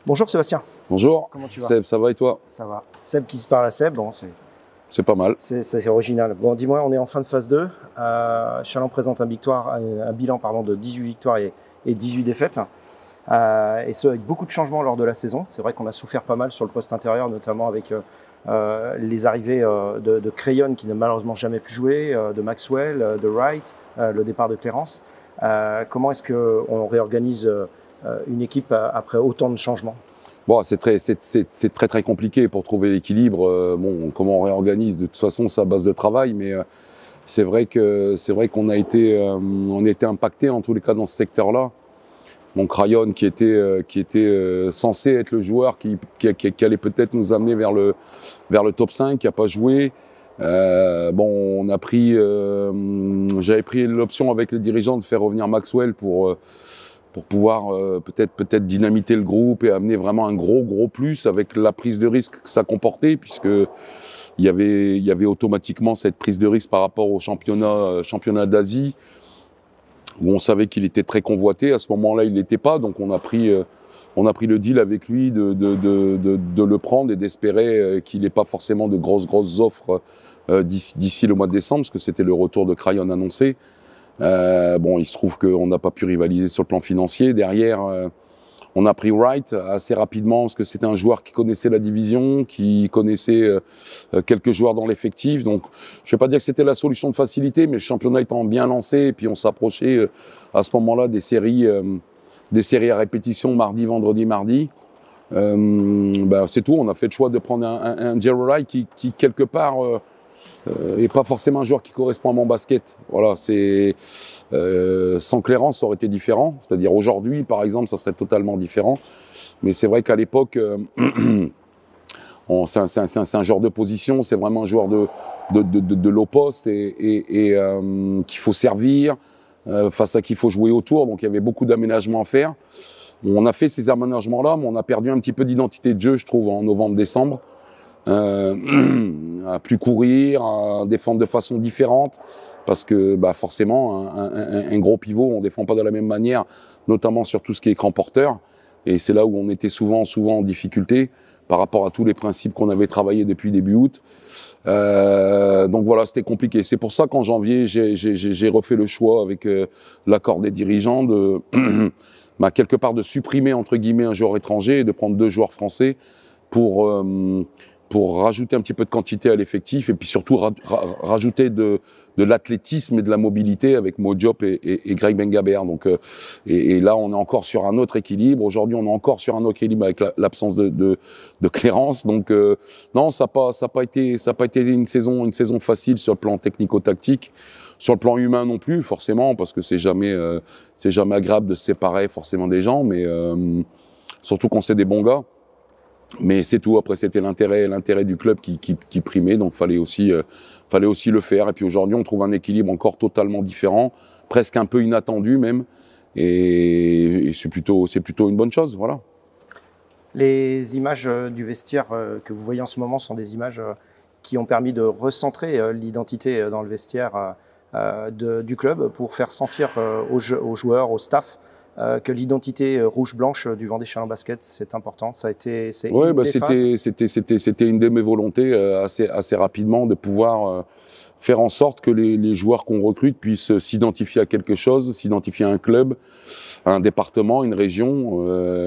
Bonjour Sébastien. Bonjour. Comment tu vas? Seb, ça va et toi? Ça va. Seb qui se parle à Seb, bon, c'est pas mal. C'est original. Bon, dis-moi, on est en fin de phase 2. Chalon présente un bilan de 18 victoires et 18 défaites. Et ce, avec beaucoup de changements lors de la saison. C'est vrai qu'on a souffert pas mal sur le poste intérieur, notamment avec les arrivées de Crayon qui n'a malheureusement jamais pu jouer, de Maxwell, de Wright, le départ de Clarence. Comment est-ce qu'on réorganise une équipe après autant de changements? Bon, c'est très compliqué pour trouver l'équilibre. Bon, comment on réorganise? De toute façon, c'est à base de travail, mais c'est vrai qu'on a été impacté en tous les cas dans ce secteur-là. Donc Crayon qui était censé être le joueur qui allait peut-être nous amener vers le top 5, qui n'a pas joué. Bon, on a pris, j'avais pris l'option avec les dirigeants de faire revenir Maxwell pour pouvoir peut-être dynamiter le groupe et amener vraiment un gros plus avec la prise de risque que ça comportait, puisque il y avait automatiquement cette prise de risque par rapport au championnat d'Asie, où on savait qu'il était très convoité. À ce moment-là, il l'était pas, donc on a pris le deal avec lui de le prendre et d'espérer qu'il n'ait pas forcément de grosses offres d'ici le mois de décembre, parce que c'était le retour de Crayon annoncé. Bon, il se trouve qu'on n'a pas pu rivaliser sur le plan financier. Derrière, on a pris Wright assez rapidement, parce que c'était un joueur qui connaissait la division, qui connaissait quelques joueurs dans l'effectif. Donc, je ne vais pas dire que c'était la solution de facilité, mais le championnat étant bien lancé, et puis on s'approchait à ce moment-là des séries à répétition, vendredi, mardi. C'est tout. On a fait le choix de prendre un Jerry Wright qui quelque part et pas forcément un joueur qui correspond à mon basket. Voilà, sans Clarence, ça aurait été différent. C'est-à-dire aujourd'hui, par exemple, ça serait totalement différent. Mais c'est vrai qu'à l'époque, c'est un genre de position, c'est vraiment un joueur de low post et qu'il faut servir, face à qui il faut jouer autour. Donc il y avait beaucoup d'aménagements à faire. On a fait ces aménagements-là, mais on a perdu un petit peu d'identité de jeu, je trouve, en novembre-décembre. À plus courir, à défendre de façon différente, parce que forcément un gros pivot, on défend pas de la même manière, notamment sur tout ce qui est écran porteur, et c'est là où on était souvent en difficulté par rapport à tous les principes qu'on avait travaillés depuis début août. Donc voilà, c'était compliqué. C'est pour ça qu'en janvier, j'ai refait le choix avec l'accord des dirigeants de quelque part de supprimer entre guillemets un joueur étranger et de prendre 2 joueurs français pour rajouter un petit peu de quantité à l'effectif et puis surtout rajouter de l'athlétisme et de la mobilité avec Mo Diop et Greg Bengaber. Donc, et là, on est encore sur un autre équilibre. Aujourd'hui, on est encore sur un autre équilibre avec l'absence de Clarence. Donc, non, ça n'a pas été une saison facile sur le plan technico-tactique. Sur le plan humain non plus, forcément, parce que c'est jamais agréable de se séparer forcément des gens, mais surtout quand c'est des bons gars. Mais c'est tout. Après, c'était l'intérêt du club qui primait, donc fallait aussi le faire. Et puis aujourd'hui, on trouve un équilibre encore totalement différent, presque un peu inattendu même, et c'est plutôt une bonne chose, voilà. Les images du vestiaire que vous voyez en ce moment sont des images qui ont permis de recentrer l'identité dans le vestiaire du club pour faire sentir aux joueurs, au staff, que l'identité rouge-blanche du Vendée Chalon Basket, c'est important. Ça a été. Oui, c'était une de mes volontés assez rapidement de pouvoir faire en sorte que les joueurs qu'on recrute puissent s'identifier à quelque chose, s'identifier à un club, à un département, une région,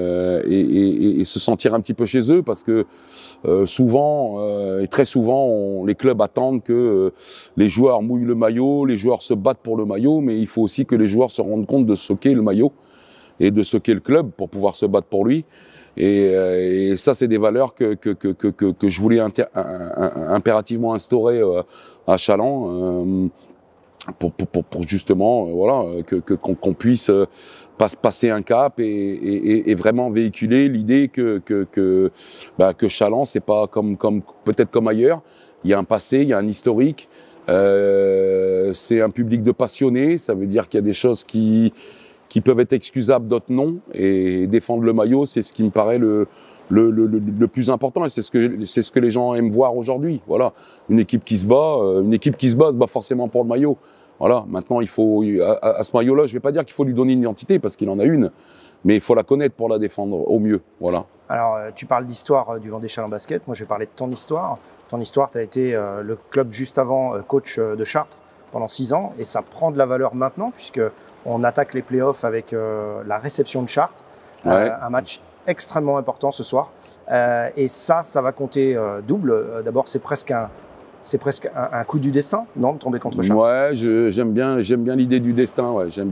et se sentir un petit peu chez eux, parce que souvent et très souvent, les clubs attendent que les joueurs mouillent le maillot, les joueurs se battent pour le maillot, mais il faut aussi que les joueurs se rendent compte de ce qu'est le maillot et de ce qu'est le club pour pouvoir se battre pour lui. Et ça, c'est des valeurs que je voulais impérativement instaurer à Chalon, pour justement qu'on puisse passer un cap et vraiment véhiculer l'idée que Chalon, c'est pas peut-être comme ailleurs. Il y a un passé, il y a un historique. C'est un public de passionnés. Ça veut dire qu'il y a des choses qui peuvent être excusables, d'autres non, et défendre le maillot, c'est ce qui me paraît le plus important, et c'est ce que les gens aiment voir aujourd'hui. Voilà, une équipe qui se bat forcément pour le maillot. Voilà, maintenant il faut à ce maillot-là, je vais pas dire qu'il faut lui donner une identité parce qu'il en a une, mais il faut la connaître pour la défendre au mieux. Voilà. Alors, tu parles d'histoire du Vendée Challant Basket. Moi, je vais parler de ton histoire. Ton histoire, tu as été le club juste avant coach de Chartres pendant 6 ans. Et ça prend de la valeur maintenant, puisqu'on attaque les playoffs avec la réception de Chartres. Ouais. Un match extrêmement important ce soir. Et ça va compter double. D'abord, c'est presque un coup du destin, non, de tomber contre Chartres. Ouais, j'aime bien l'idée du destin. Ouais. J'aime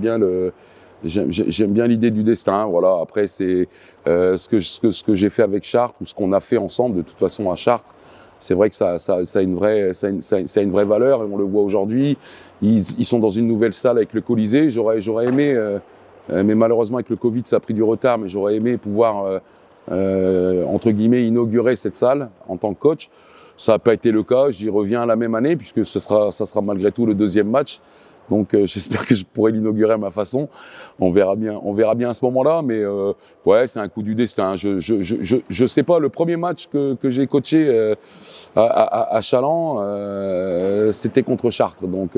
bien l'idée du destin. Voilà. Après, c'est ce que j'ai fait avec Chartres ou ce qu'on a fait ensemble de toute façon à Chartres. C'est vrai que ça a une vraie valeur et on le voit aujourd'hui. Ils sont dans une nouvelle salle avec le Colisée. J'aurais aimé, mais malheureusement avec le Covid, ça a pris du retard. Mais j'aurais aimé pouvoir entre guillemets inaugurer cette salle en tant que coach. Ça n'a pas été le cas. J'y reviens la même année puisque ça sera malgré tout le 2e match. Donc j'espère que je pourrai l'inaugurer à ma façon. On verra bien à ce moment-là. Mais ouais, c'est un coup du destin. Je sais pas. Le premier match que j'ai coaché à Challant, c'était contre Chartres. Donc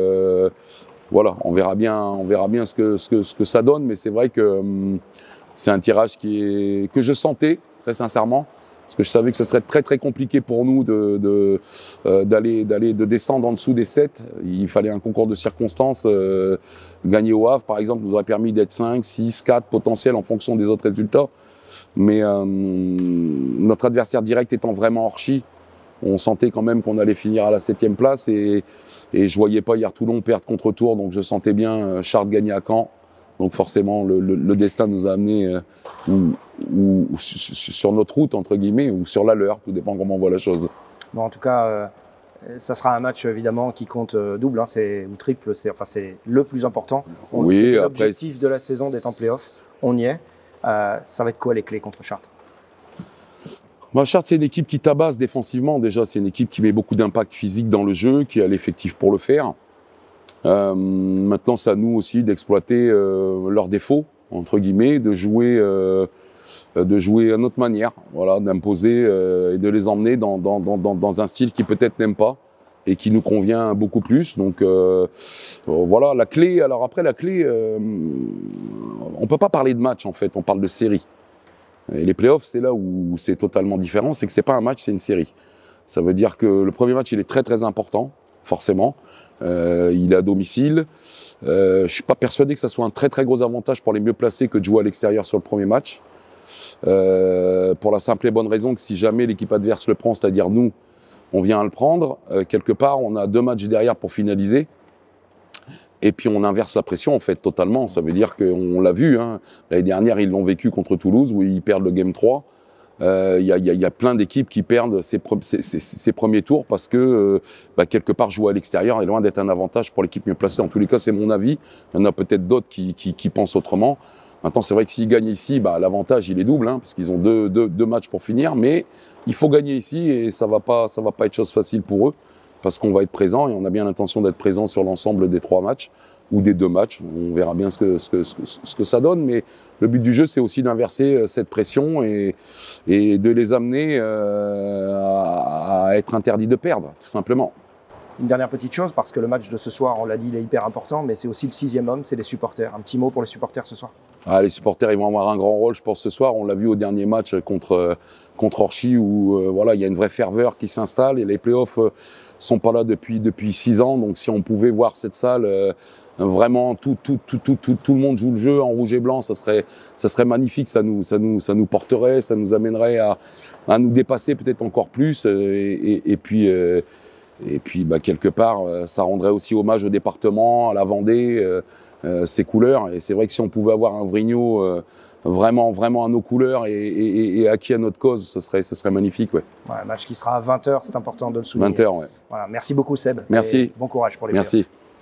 voilà, on verra bien ce que ça donne. Mais c'est vrai que c'est un tirage que je sentais très sincèrement. Parce que je savais que ce serait très très compliqué pour nous de descendre en dessous des 7. Il fallait un concours de circonstances. Gagner au Havre, par exemple, nous aurait permis d'être 5, 6, 4 potentiels en fonction des autres résultats. Mais notre adversaire direct étant vraiment Orchy, on sentait quand même qu'on allait finir à la 7e place. Et je voyais pas hier Toulon perdre contre Tours, donc je sentais bien Chartres gagner à Caen. Donc forcément, le destin nous a amenés ou sur notre route, entre guillemets, ou sur la leur, tout dépend comment on voit la chose. Bon, en tout cas, ça sera un match évidemment qui compte double, hein, ou triple, c'est le plus important. Oui, après, l'objectif de la saison d'être en play-off, on y est. Ça va être quoi les clés contre Chartres? Chartres, c'est une équipe qui tabasse défensivement. Déjà, c'est une équipe qui met beaucoup d'impact physique dans le jeu, qui a l'effectif pour le faire. Maintenant, c'est à nous aussi d'exploiter leurs défauts, entre guillemets, de jouer à notre manière, voilà, d'imposer et de les emmener dans un style qui peut-être n'aime pas et qui nous convient beaucoup plus. Donc voilà, la clé. Alors après, la clé, on peut pas parler de match en fait, on parle de série. Et les playoffs, c'est là où c'est totalement différent, c'est que c'est pas un match, c'est une série. Ça veut dire que le premier match, il est très très important, forcément. Il est à domicile. Je suis pas persuadé que ça soit un très très gros avantage pour les mieux placés que de jouer à l'extérieur sur le premier match. Pour la simple et bonne raison que si jamais l'équipe adverse le prend, c'est-à-dire nous, on vient à le prendre, quelque part, on a 2 matchs derrière pour finaliser. Et puis on inverse la pression en fait totalement. Ça veut dire qu'on l'a vu, hein. L'année dernière, ils l'ont vécu contre Toulouse où ils perdent le Game 3. Il y a plein d'équipes qui perdent ces premiers tours parce que quelque part jouer à l'extérieur est loin d'être un avantage pour l'équipe mieux placée. En tous les cas, c'est mon avis. Il y en a peut-être d'autres qui pensent autrement. Maintenant, c'est vrai que s'ils gagnent ici, l'avantage il est double, hein, parce qu'ils ont deux matchs pour finir. Mais il faut gagner ici et ça va pas être chose facile pour eux parce qu'on va être présent et on a bien l'intention d'être présent sur l'ensemble des 3 matchs ou des 2 matchs. On verra bien ce que ça donne. Mais le but du jeu, c'est aussi d'inverser cette pression et de les amener à être interdits de perdre, tout simplement. Une dernière petite chose, parce que le match de ce soir, on l'a dit, il est hyper important, mais c'est aussi le 6e homme, c'est les supporters. Un petit mot pour les supporters ce soir. Les supporters, ils vont avoir un grand rôle, je pense, ce soir. On l'a vu au dernier match contre Orchy, où il y a une vraie ferveur qui s'installe et les playoffs sont pas là depuis 6 ans. Donc si on pouvait voir cette salle, vraiment tout le monde joue le jeu en rouge et blanc, ça serait magnifique. Ça nous porterait, ça nous amènerait à nous dépasser peut-être encore plus. Et puis quelque part, ça rendrait aussi hommage au département, à la Vendée, ses couleurs. Et c'est vrai que si on pouvait avoir un Vrignot vraiment à nos couleurs et acquis à notre cause, ce serait magnifique. Ouais. Un match qui sera à 20h, c'est important de le souligner. 20h, ouais. Voilà, merci beaucoup Seb. Merci. Et bon courage pour les playoffs. Merci.